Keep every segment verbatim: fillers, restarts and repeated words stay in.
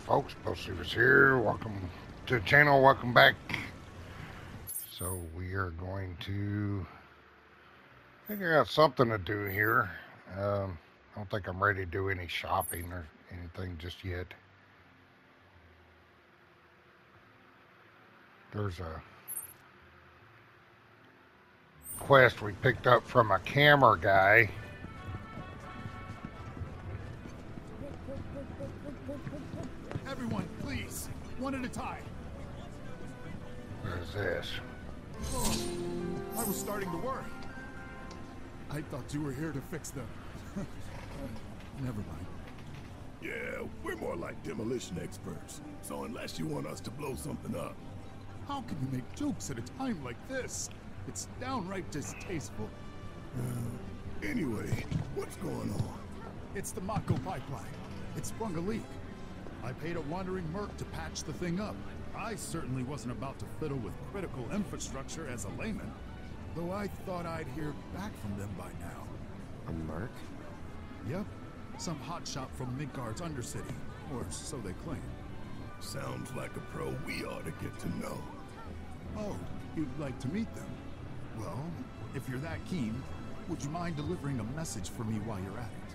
folks, Postseekers here. Welcome to the channel. Welcome back. So we are going to figure out something to do here. Um, I don't think I'm ready to do any shopping or anything just yet. There's a quest we picked up from a camera guy. Everyone, please, one at a time. What is this? Oh, I was starting to worry. I thought you were here to fix them. Never mind. Yeah, we're more like demolition experts. So unless you want us to blow something up. How can you make jokes at a time like this? It's downright distasteful. Uh, anyway, what's going on? It's the Mako pipeline. It sprung a leak. I paid a wandering merc to patch the thing up. I certainly wasn't about to fiddle with critical infrastructure as a layman. Though I thought I'd hear back from them by now. A merc? Yep. Some hotshot from Midgard's Undercity. Or so they claim. Sounds like a pro we ought to get to know. Oh, you'd like to meet them? Well, if you're that keen, would you mind delivering a message for me while you're at it?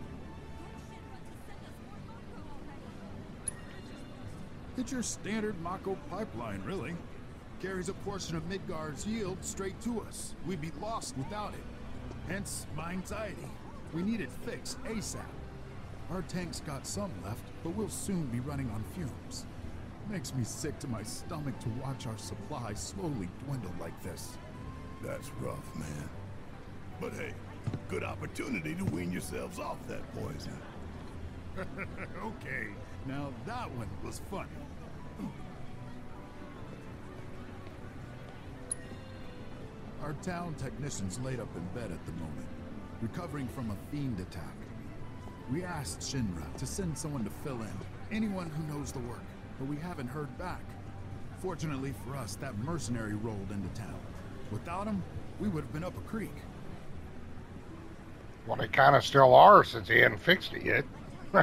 It's your standard Mako pipeline, really. Carries a portion of Midgard's yield straight to us. We'd be lost without it. Hence, my anxiety. We need it fixed ASAP. Our tank's got some left, but we'll soon be running on fumes. Makes me sick to my stomach to watch our supply slowly dwindle like this. That's rough, man. But hey, good opportunity to wean yourselves off that poison. Okay, now that one was funny. Our town technician's laid up in bed at the moment, recovering from a fiend attack. We asked Shinra to send someone to fill in, anyone who knows the work, but we haven't heard back. Fortunately for us, that mercenary rolled into town. Without him, we would have been up a creek. Well, they kind of still are since he hadn't fixed it yet.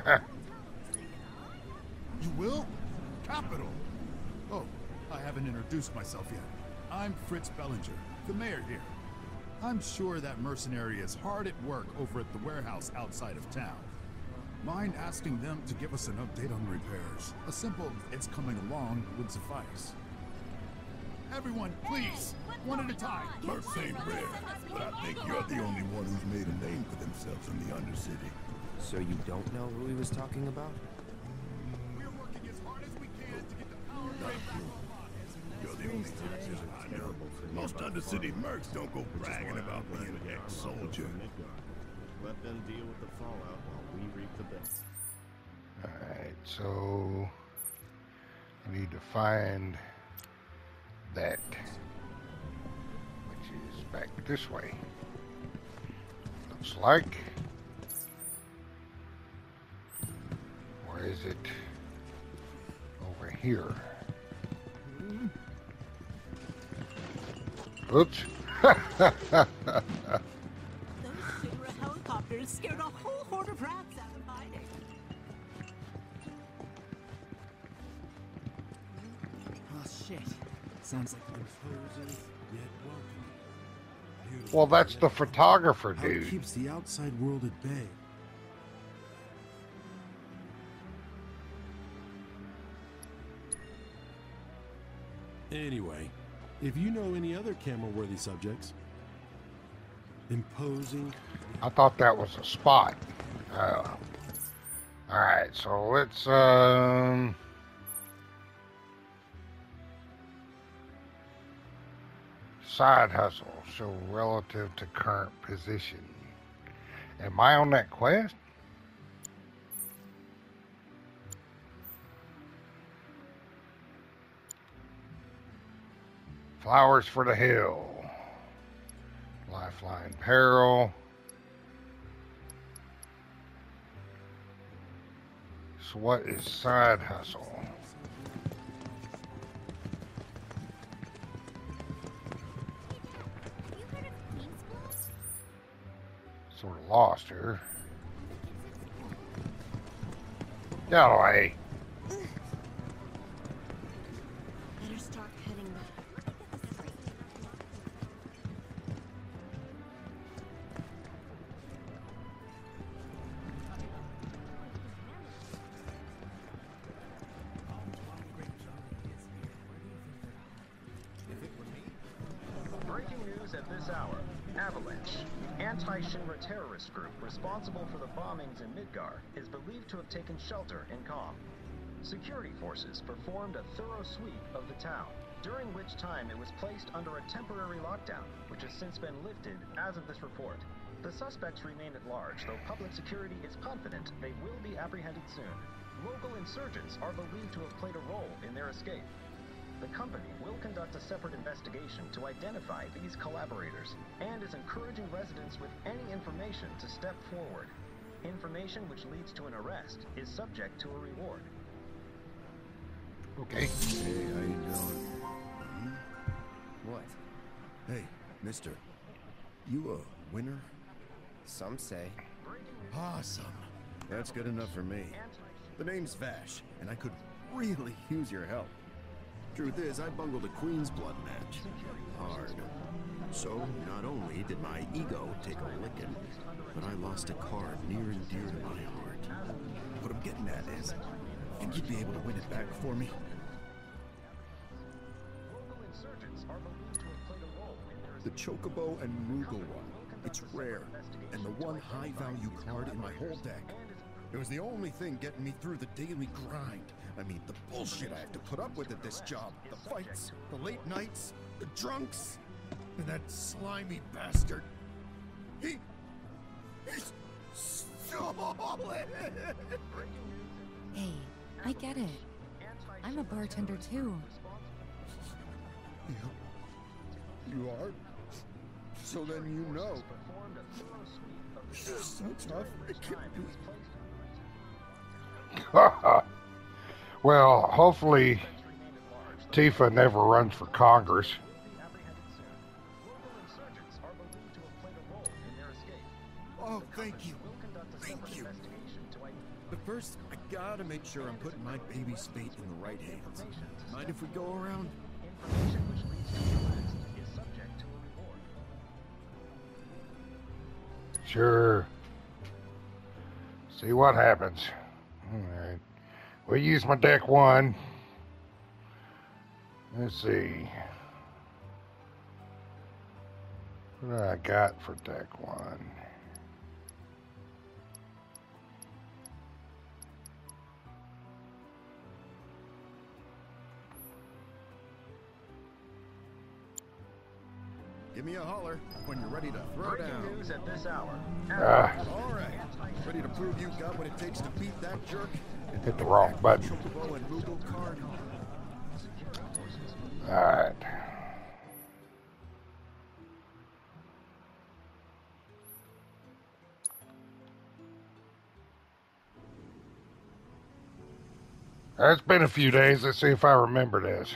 You will? Capital! Oh, I haven't introduced myself yet. I'm Fritz Bellinger, the mayor here. I'm sure that mercenary is hard at work over at the warehouse outside of town. Mind asking them to give us an update on repairs? A simple, it's coming along, would suffice. Everyone, please, one at a time. Mercs ain't rare, but I think you're the only one who's made a name for themselves in the Undercity. So you don't know who he was talking about? We're working as hard as we can to get the power Not grid you. You're the only Texas I know. Most Undercity mercs don't go bragging about being an ex-soldier. Let them deal with the fallout while we reap the benefits. Alright, so I need to find that, which is back this way. Looks like. Or is it over here? Oops. Those Shinra helicopters scared a whole horde of rats out of hiding. Oh shit. Sounds like imposing yet welcoming. Beautiful. Well, that's the photographer How it dude. keeps the outside world at bay. Anyway, if you know any other camera-worthy subjects, imposing. I thought that was a spot. Uh, Alright, so let's um side hustle, show relative to current position. Am I on that quest? Flowers for the Hill. Lifeline Peril. So what is side hustle? Sort of lost here. Get out of the way. news at this hour. Avalanche, anti-Shinra terrorist group responsible for the bombings in Midgar, is believed to have taken shelter in Calm. Security forces performed a thorough sweep of the town, during which time it was placed under a temporary lockdown, which has since been lifted as of this report. The suspects remain at large, though public security is confident they will be apprehended soon. Local insurgents are believed to have played a role in their escape. The company will conduct a separate investigation to identify these collaborators, and is encouraging residents with any information to step forward. Information which leads to an arrest is subject to a reward. Okay. Hey, how you doing? What? Hey, mister. You a winner? Some say. Awesome. That's good enough for me. The name's Vash, and I could really use your help. Truth is, I bungled a Queen's Blood match. Hard. So, not only did my ego take a licking, but I lost a card near and dear to my heart. What I'm getting at is, think you'd be able to win it back for me? The Chocobo and Moogle one. It's rare, and the one high-value card in my whole deck. It was the only thing getting me through the daily grind. I mean, the bullshit I have to put up with at this job. The fights, the late nights, the drunks, and that slimy bastard. He... He's... solid! Hey, I get it. I'm a bartender too. You, you are? So then you know. This is so tough. It can't be. Well, hopefully Tifa never runs for Congress. Oh, thank you. Thank you. But first, I gotta make sure I'm putting my baby's fate in the right hands. Mind if we go around? Sure. See what happens. Alright. We'll use my deck one. Let's see. What do I got for deck one? Give me a holler when you're ready to throw Breaking down. news at this hour. Ah, All right. Ready to prove you got what it takes to beat that jerk? hit the wrong button. Chocobo and Moogle card. Alright. It's been a few days. Let's see if I remember this.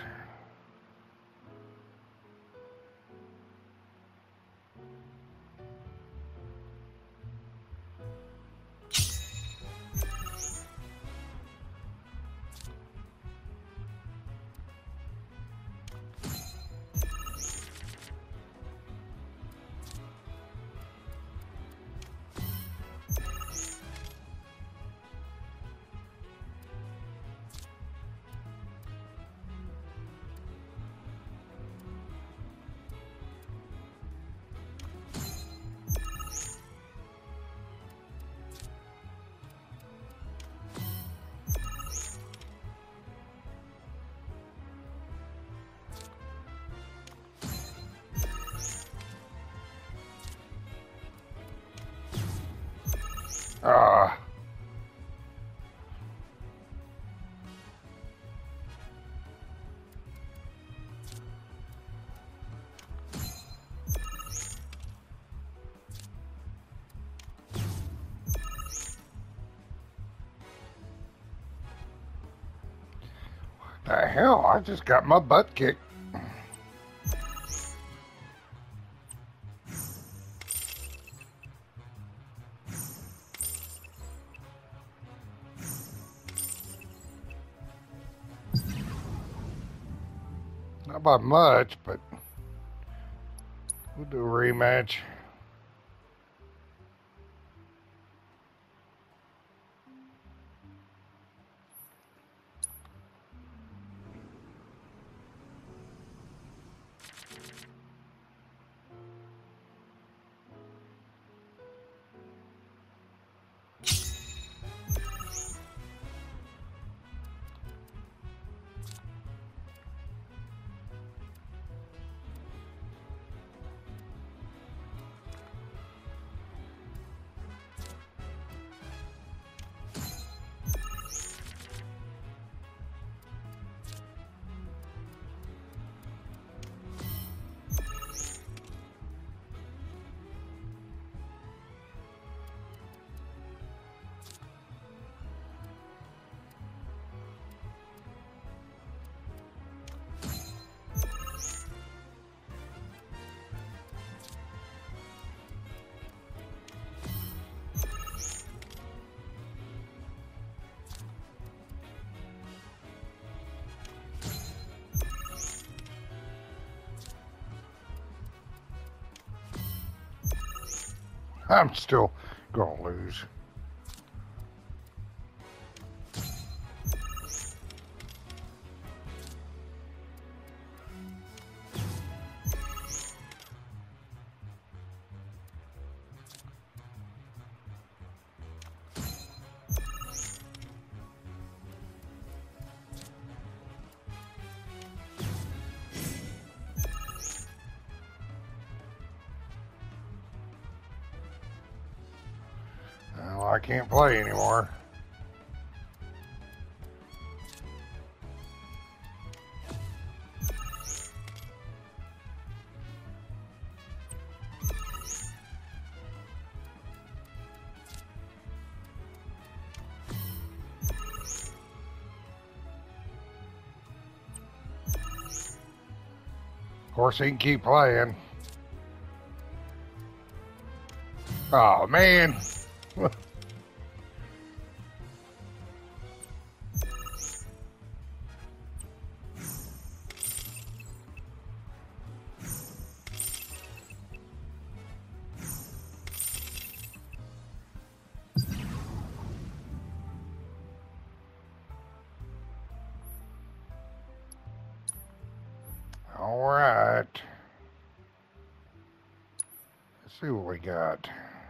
Ah. What the hell? I just got my butt kicked. Not by much, but we'll do a rematch. I'm still gonna lose. Well, I can't play anymore. Of course, he can keep playing. Oh, man. All right. Let's see what we got.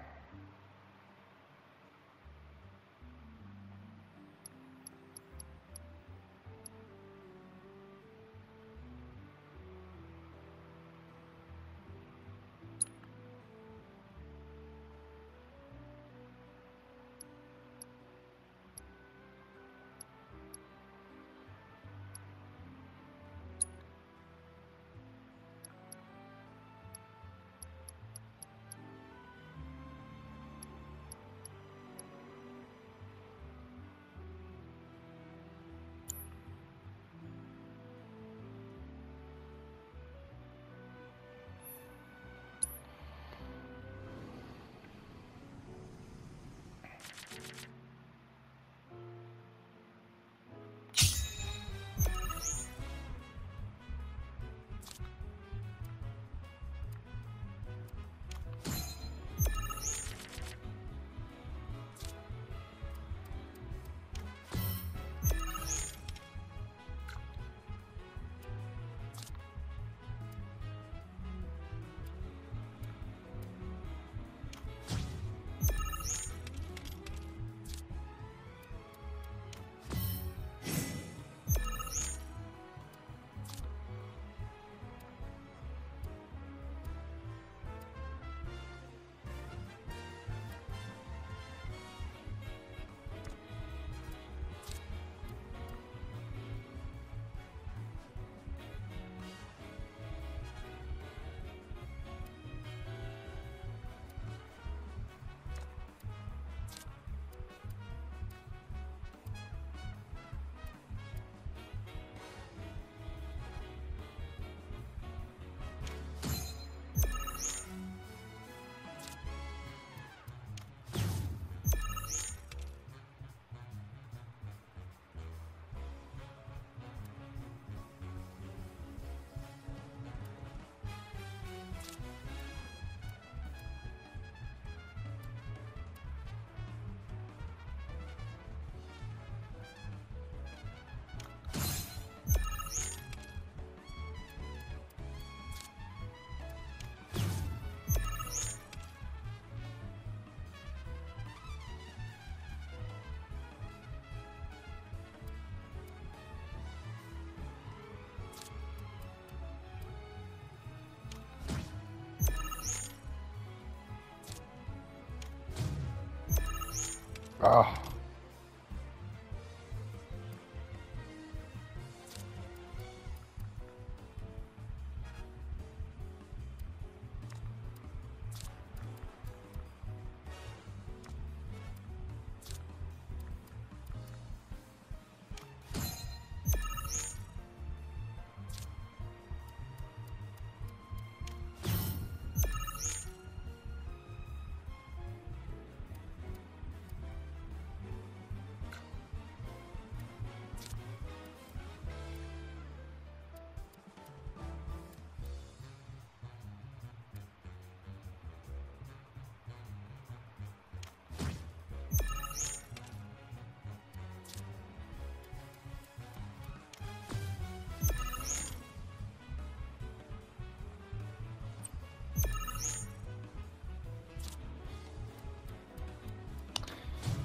Oh.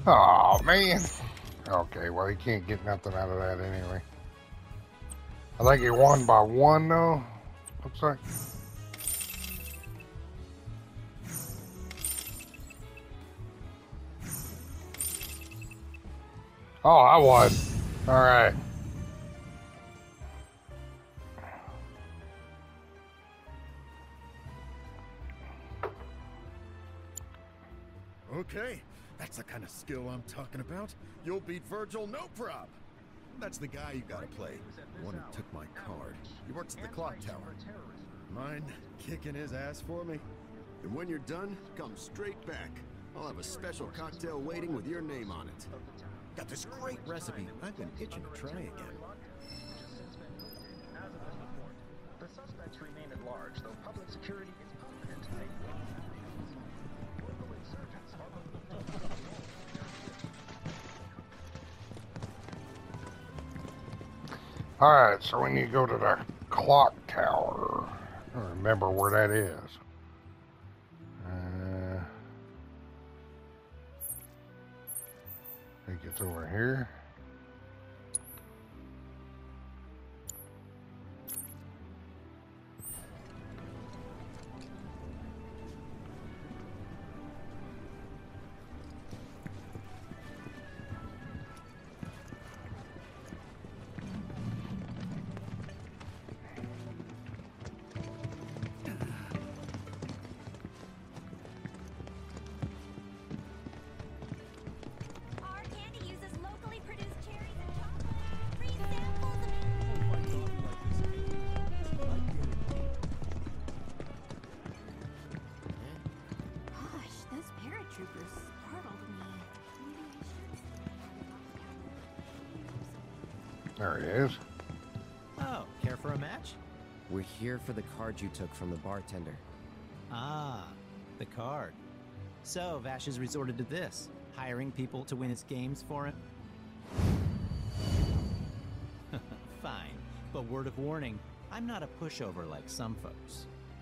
Oh man. Okay, well he can't get nothing out of that anyway. I think he won by one though. Looks like. Oh, I won. All right. Okay, that's the kind of skill I'm talking about. You'll beat Virgil, no prob. That's the guy you gotta play. The one who took my card. He works at the clock tower. Mind kicking his ass for me? And when you're done, come straight back. I'll have a special cocktail waiting with your name on it. Got this great recipe. I've been itching to try again. The suspects remain at large, though public security is confident they will. Local insurgents are Alright, so we need to go to the clock tower. I don't remember where that is. Uh, I think it's over here. There it is. Oh, care for a match? We're here for the card you took from the bartender. Ah, the card. So, Vash has resorted to this, hiring people to win his games for him? Fine, but word of warning, I'm not a pushover like some folks.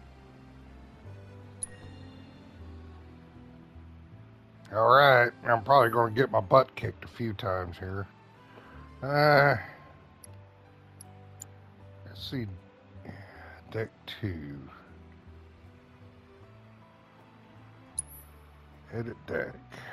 Alright, I'm probably going to get my butt kicked a few times here. Uh, let's see, deck two. Edit deck.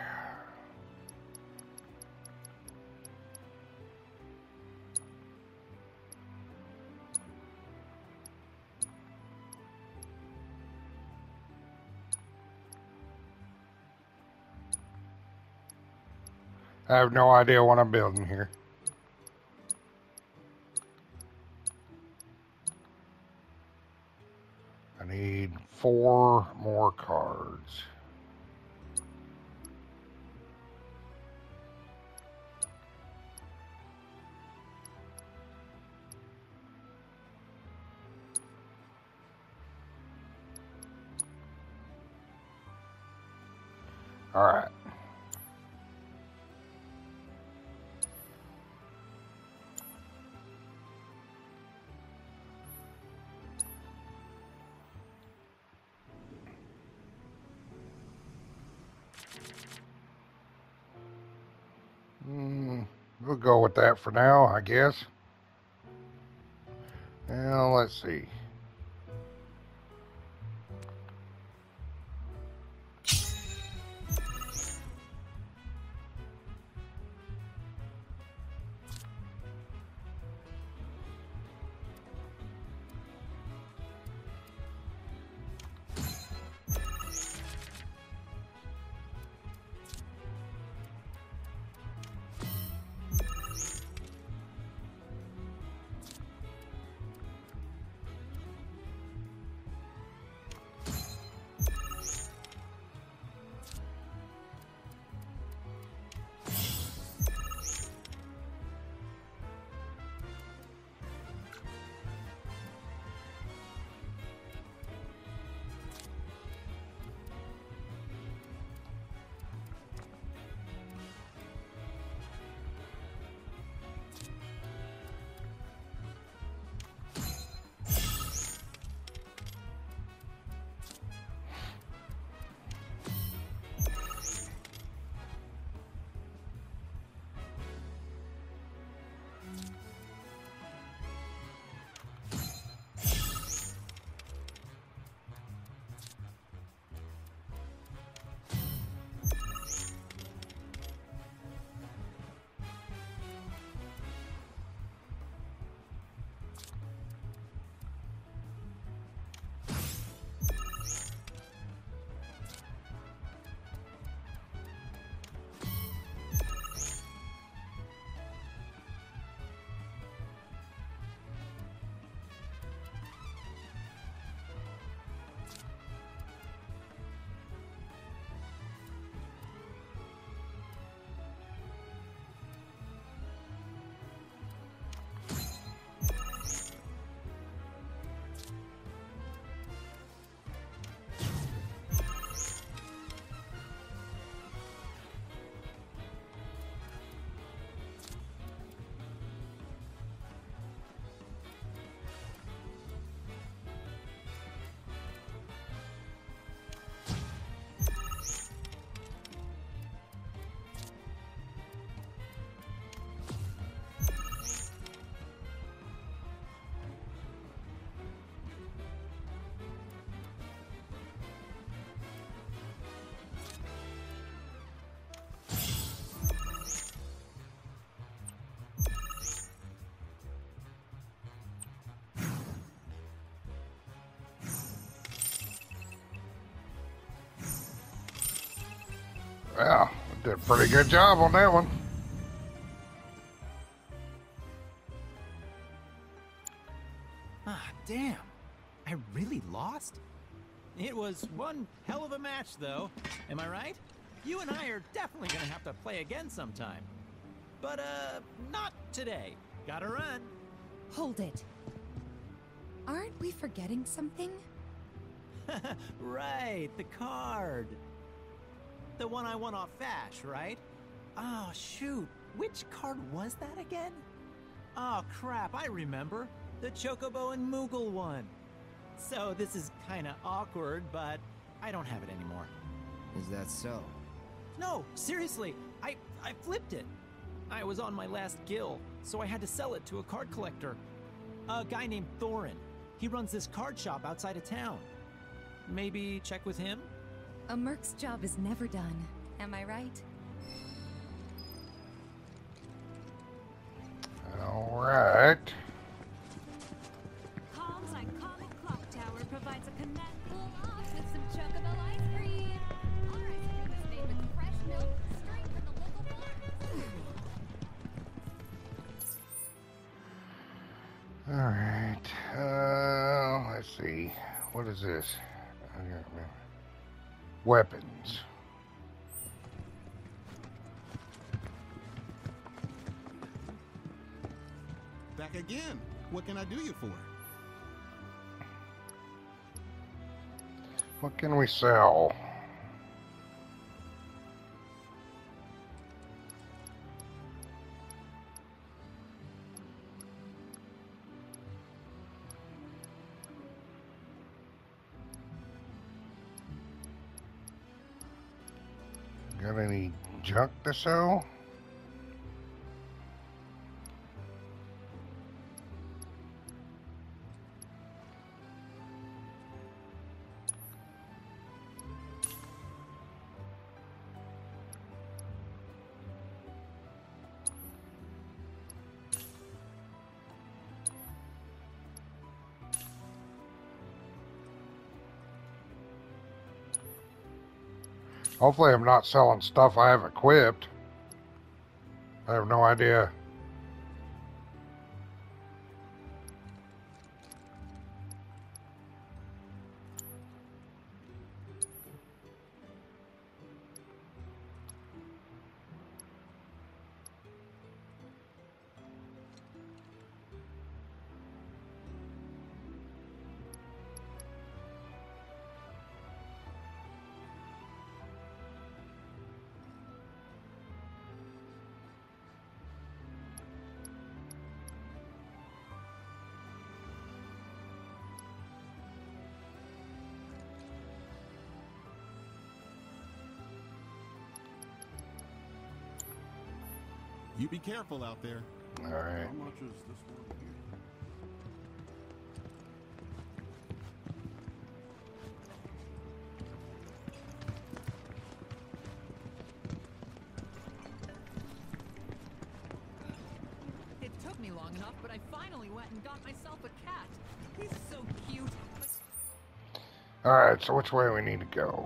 I have no idea what I'm building here. I need four more cards. All right. Mm, we'll go with that for now, I guess. Now, let's see. Yeah, did a pretty good job on that one. Ah, damn. I really lost? It was one hell of a match, though. Am I right? You and I are definitely gonna have to play again sometime. But, uh, not today. Gotta run. Hold it. Aren't we forgetting something? Right, the card. The one I won off Vash, right? Oh, shoot. Which card was that again? Oh, crap, I remember. The Chocobo and Moogle one. So this is kinda awkward, but I don't have it anymore. Is that so? No, seriously, I, I flipped it. I was on my last gill, so I had to sell it to a card collector. A guy named Thorin. He runs this card shop outside of town. Maybe check with him? A merc's job is never done. Am I right? All right. Calm's iconic clock tower provides a connect. Cool off with some Chocobo ice cream. Our ice cream is made with fresh milk, straight from the local farmers. All right. Uh, let's see. What is this? I can't remember. Weapons. Back again. What can I do you for? What can we sell? Got any junk to sell? Hopefully I'm not selling stuff I have equipped. I have no idea. You be careful out there. All right. How much is this one here? It took me long enough, but I finally went and got myself a cat. He's so cute. All right, so which way we need to go?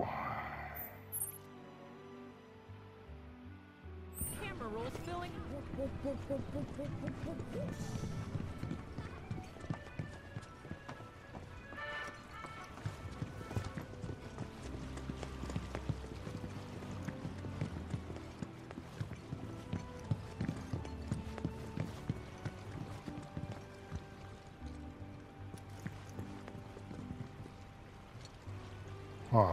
Camera rolls filling. Huh.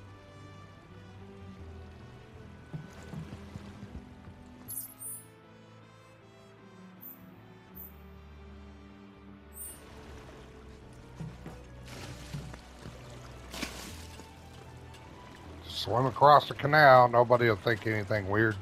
Swim across the canal, nobody will think anything weird.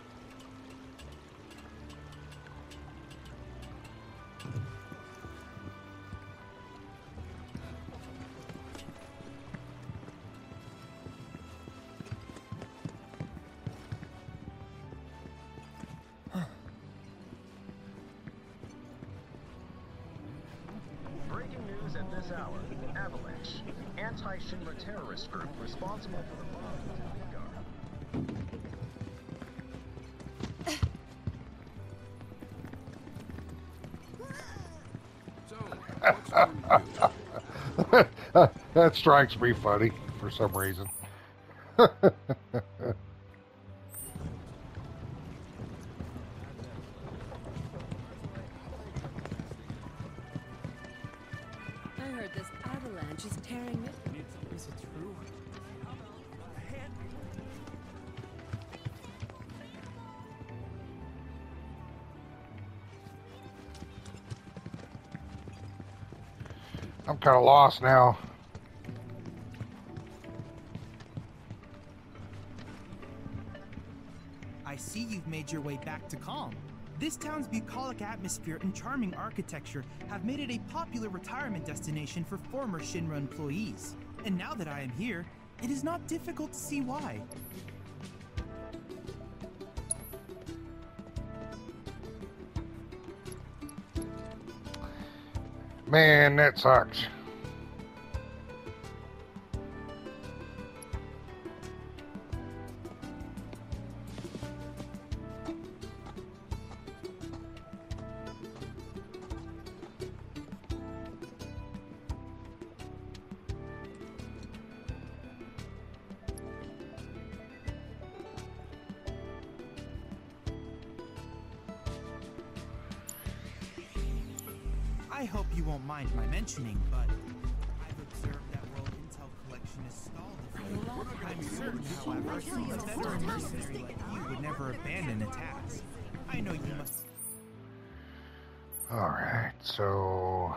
Breaking news at this hour. Avalanche. Anti-Shinra terrorist group responsible for the bombings in Midgar. That strikes me funny for some reason. I heard this avalanche is tearing it. Is it true? I'm kind of lost now. I see you've made your way back to Calm. This town's bucolic atmosphere and charming architecture have made it a popular retirement destination for former Shinra employees. And now that I am here, it is not difficult to see why. Man, that sucks. I hope you won't mind my mentioning, but I've observed that World Intel collection is stalled a bit. I'm certain, however, a veteran mercenary like you would never abandon a task. I know you must... Alright, so...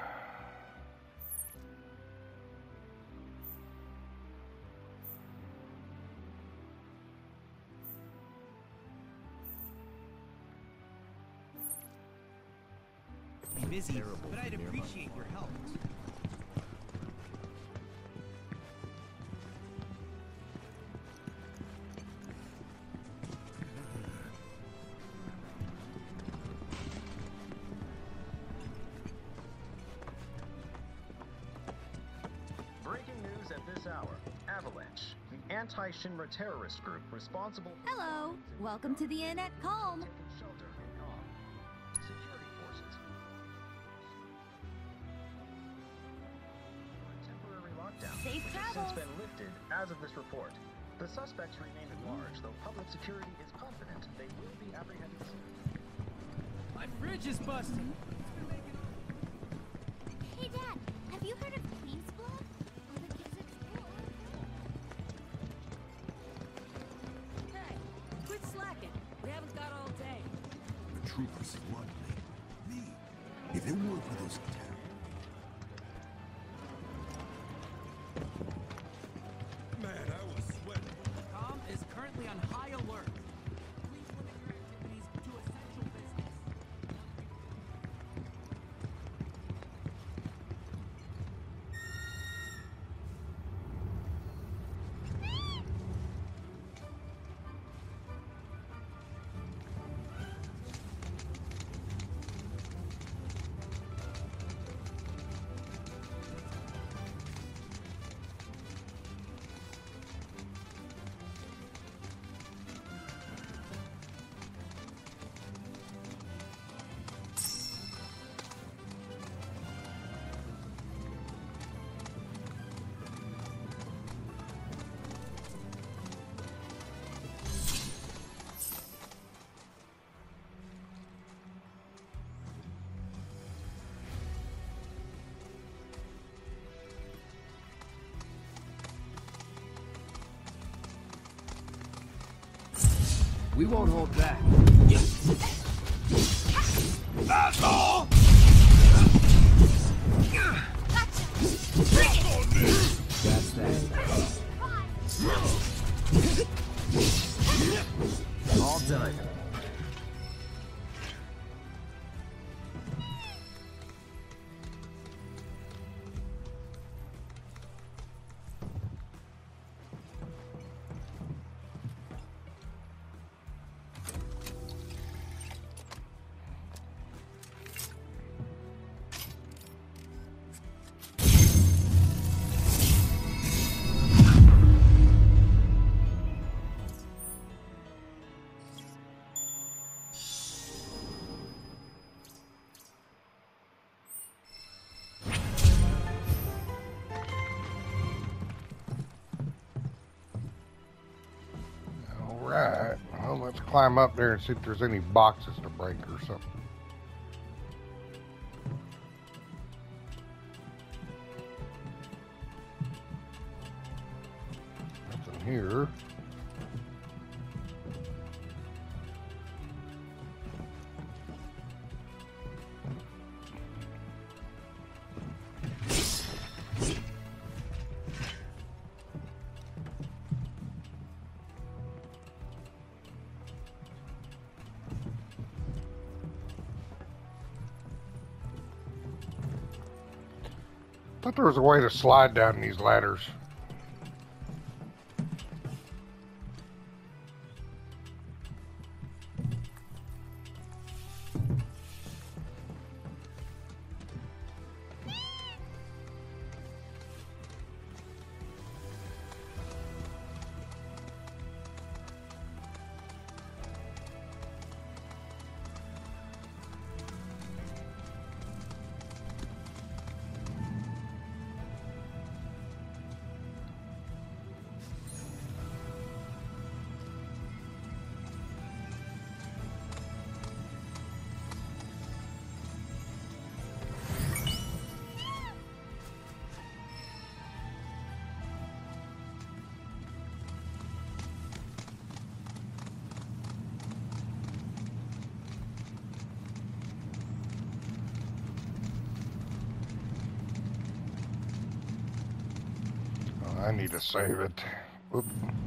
be busy, but I'd appreciate your help. Breaking news at this hour. Avalanche, the anti-Shinra terrorist group responsible for... Hello. Welcome to the inn at Calm. taking shelter in Calm. Security forces. Temporary lockdown. Safe which has travels. since been lifted as of this report. The suspects remain at large, though public security is confident they will be apprehended soon. My fridge is busted. Hey, Dad, have you heard of Queen's Blood? All the kids at school. Hey, quit slacking. We haven't got all day. The troopers flooded me. Me. If it weren't for those attacks. Man, I was sweating. Calm is currently on high alert. Please limit your activities to essential business. We won't hold back. That's all! That's that. All done. climb up there and see if there's any boxes to break or something. Nothing here. I thought there was a way to slide down these ladders. I need to save it. Oop.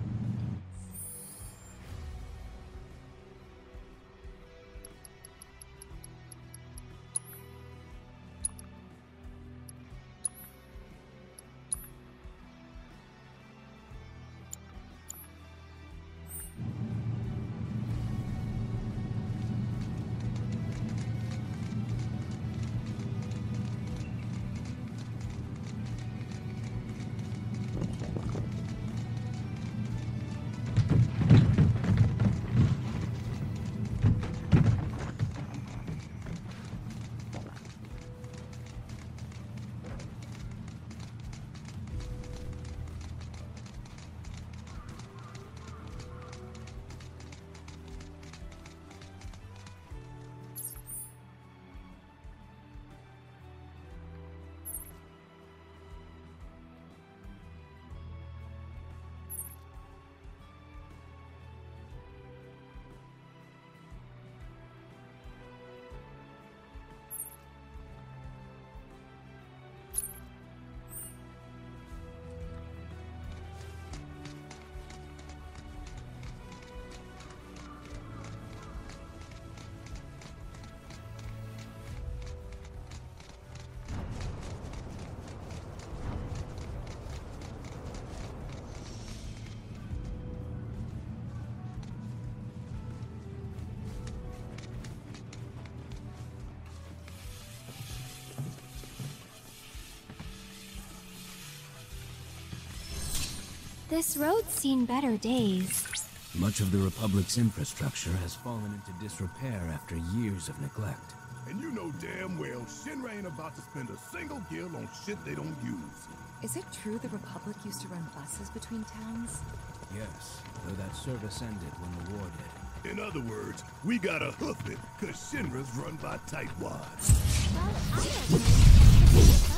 This road's seen better days. Much of the Republic's infrastructure has fallen into disrepair after years of neglect. And you know damn well Shinra ain't about to spend a single gil on shit they don't use. Is it true the Republic used to run buses between towns? Yes, though that service ended when the war did. In other words, we gotta hoof it, cause Shinra's run by tightwads. Well, I don't know.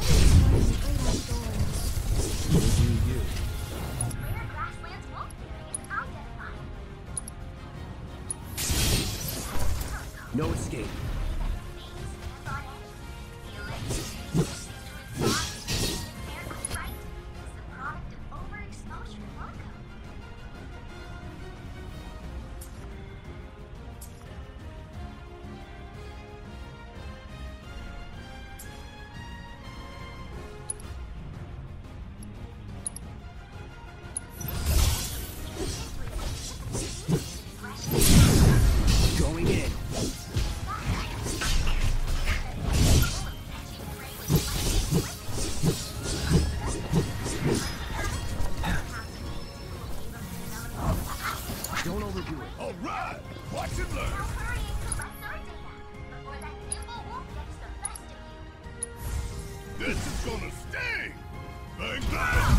The great outdoors. You do you. Rare grasslands won't be, I'll get mine. No escape. Going in. Don't overdo it. All right, watch and learn. This is gonna sting. Bang bang.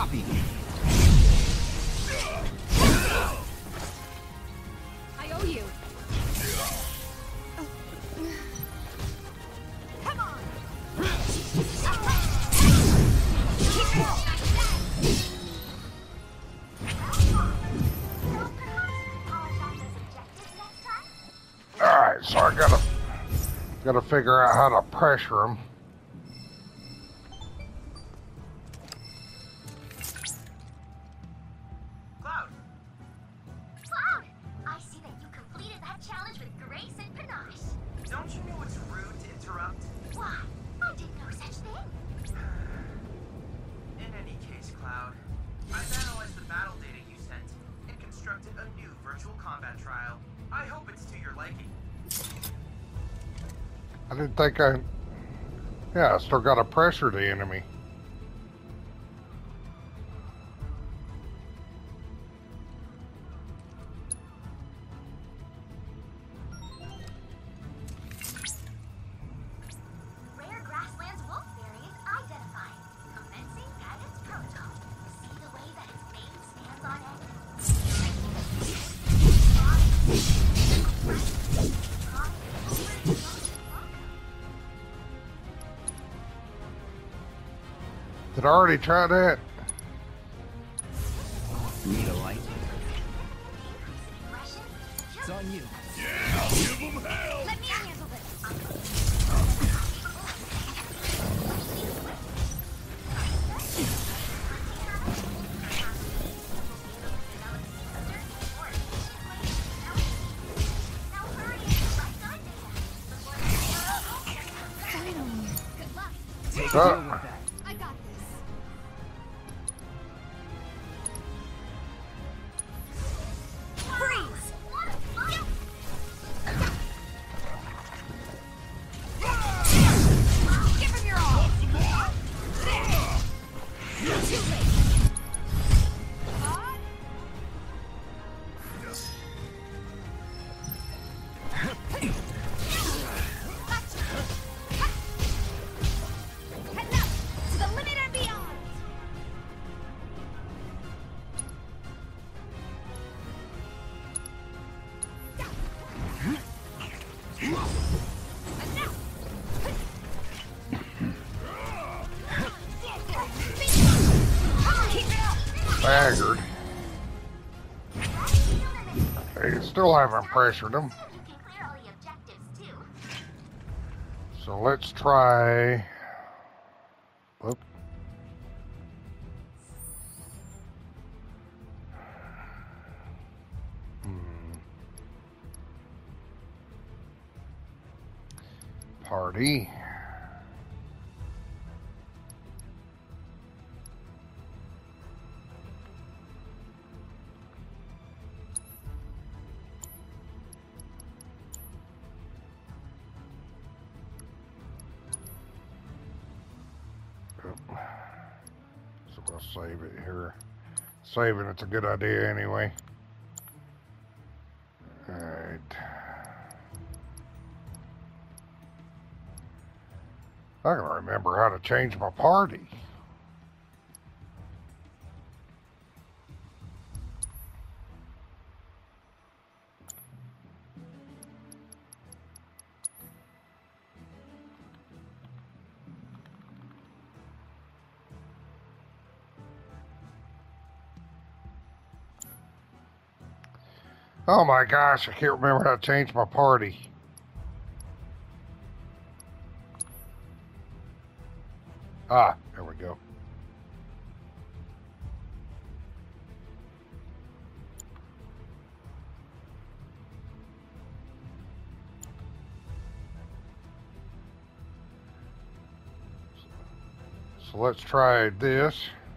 Copy. I owe you. Come on. Alright, so I gotta gotta figure out how to pressure him. Cloud! Cloud! I see that you completed that challenge with grace and panache. Don't you know it's rude to interrupt? Why? I did no such thing. In any case, Cloud, I've analyzed the battle data you sent and constructed a new virtual combat trial. I hope it's to your liking. I didn't think I... Yeah, I still gotta pressure the enemy. Rare grasslands wolf variant identified. Commencing guidance protocol. See the way that its mane stands on end? Did I already try that? Need a light? It's on you. Yeah, give them hell! Let me handle this. Finally. Good luck. Take Uh. a deal with that. I got this. Freeze! Give him your all! Too late! Heading up to the limit and beyond! Staggered. Hey, still haven't pressured him. So let's try. Whoop. Hmm. Party. So we'll save it here. Saving it's a good idea anyway. Alright. I can remember how to change my party. Oh my gosh, I can't remember how to change my party. Ah, there we go. So let's try this.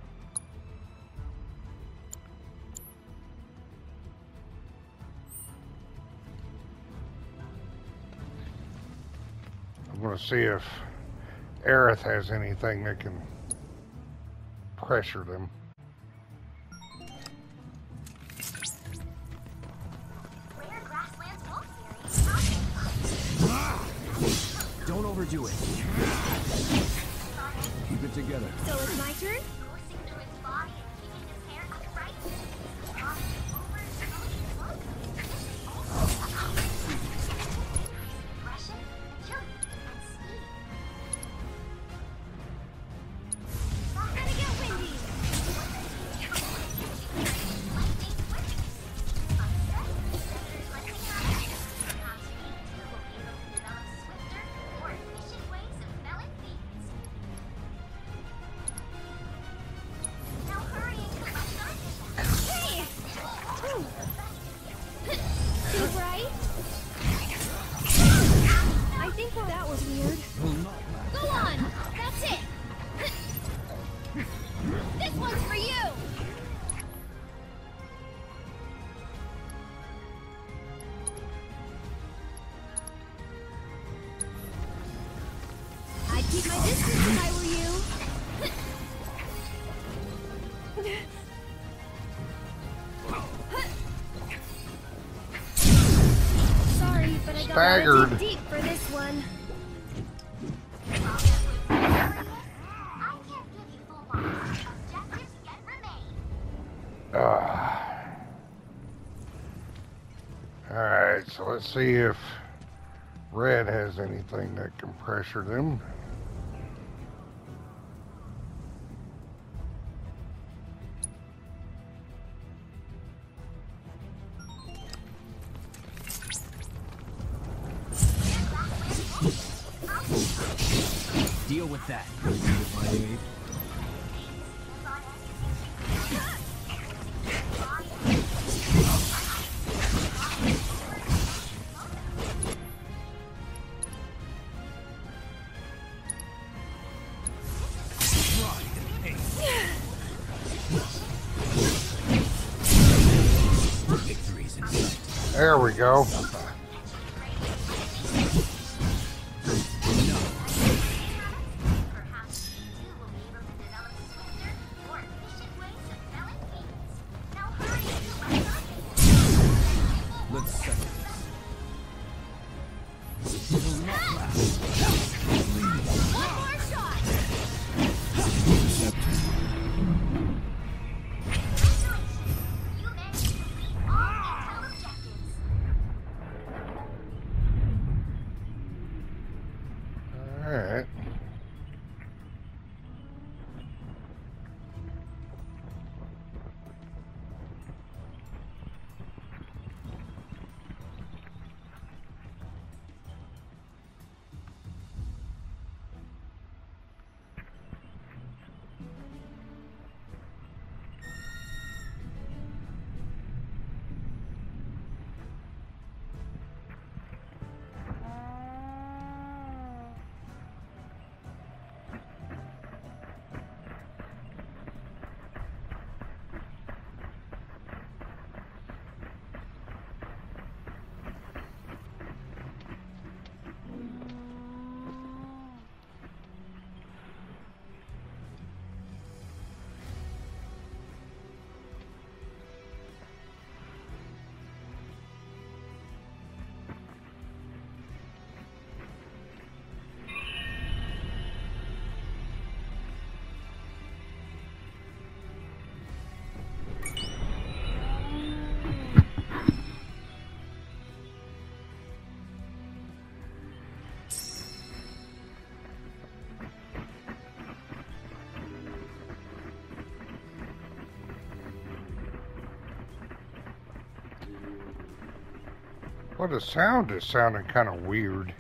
I'm going to see if Aerith has anything that can pressure them. Don't overdo it. Keep it together. So it's my turn? Coursing through its body staggered. Gotta dig deep for this one. Uh, Alright, so let's see if Red has anything that can pressure them. Deal with that. There we go. Alright. Well, the sound is sounding kind of weird.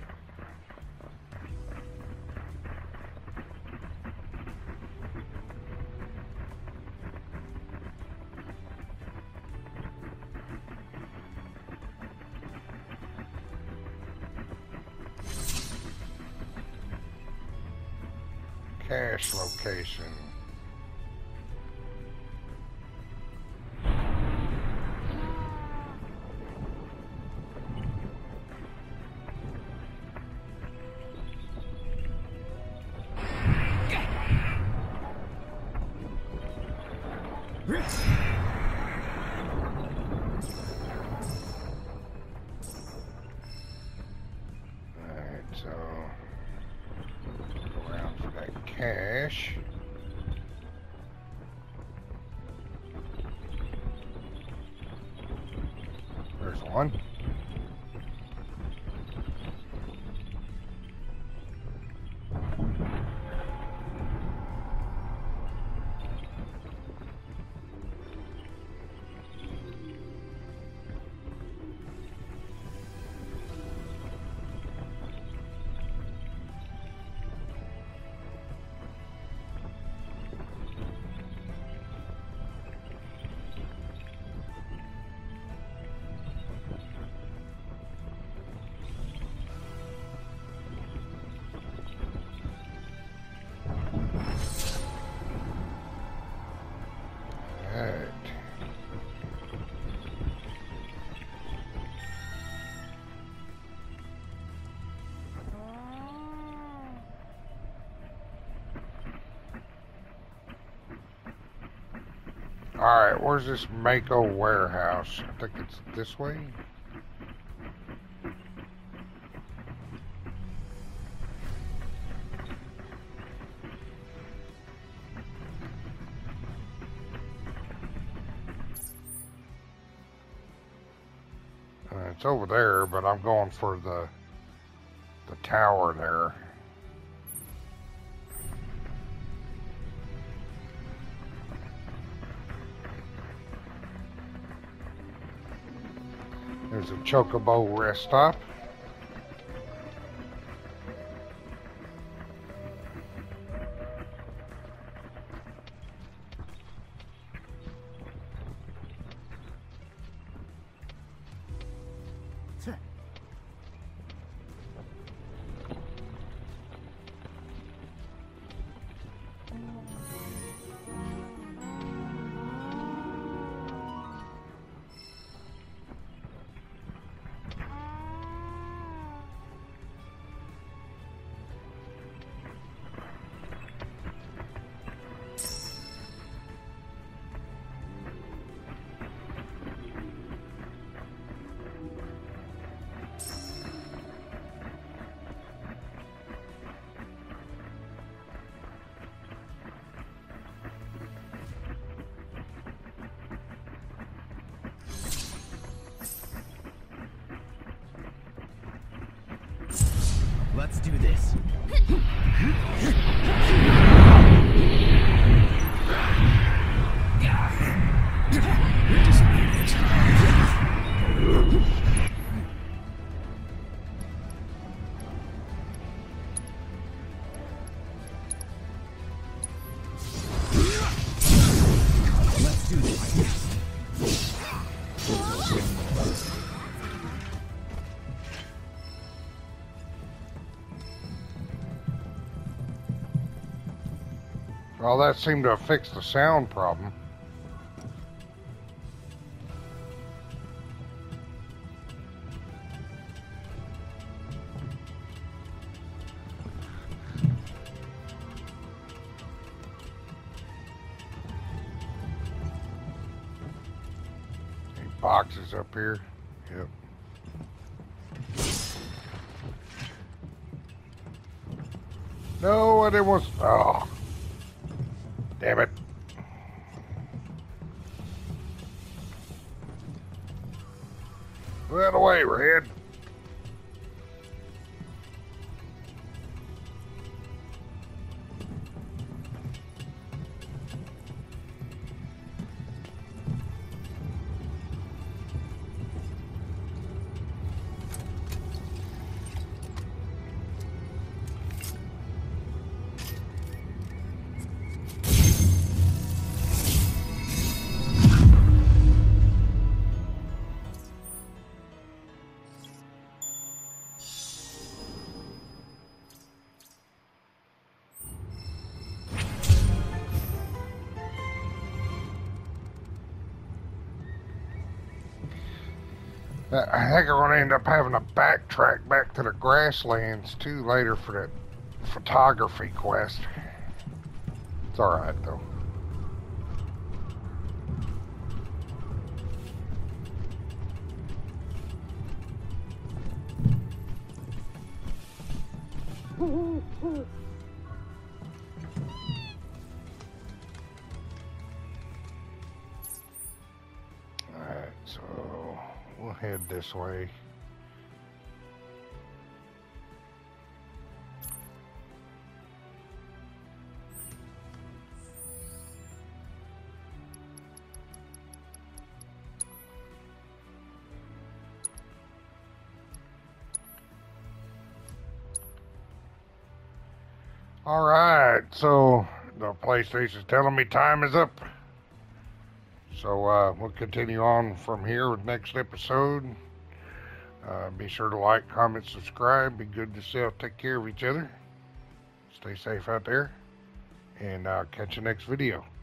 Cache location. Alright, so go around for that cache. There's one. Alright. Alright, where's this Mako warehouse? I think it's this way. It's over there, but I'm going for the the tower there. There's a Chocobo rest stop. Let's do this. Let's do this. Well, that seemed to have fixed the sound problem. Any boxes up here? Yep. No, I didn't want. Oh. Damn it. Run away, Red. I think I'm going to end up having to backtrack back to the grasslands too later for that photography quest. It's alright though. Alright, so we'll head this way. Alright, so the PlayStation's telling me time is up. So uh, we'll continue on from here with next episode. Uh, be sure to like, comment, subscribe. Be good to yourself. Take care of each other. Stay safe out there. And I'll catch you next video.